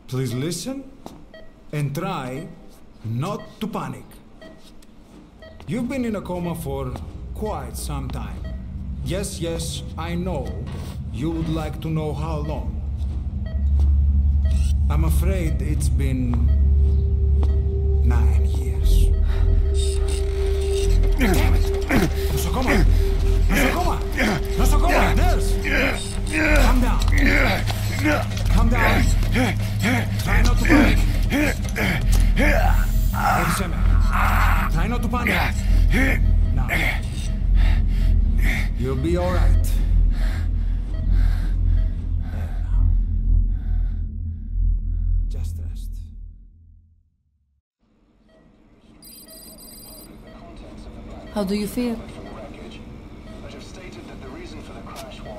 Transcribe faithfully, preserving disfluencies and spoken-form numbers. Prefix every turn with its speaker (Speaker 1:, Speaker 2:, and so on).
Speaker 1: Please listen and try not to panic. You've been in a coma for quite some time. Yes, yes, I know. You would like to know how long. I'm afraid it's been nine years. Damn it! Nosocoma! Nosocoma! Nosocoma! Nurse! Calm down. Calm down. Try not to panic. Erseme. Try not to panic. Now. You'll be all right. There now. Just rest.
Speaker 2: How do you feel?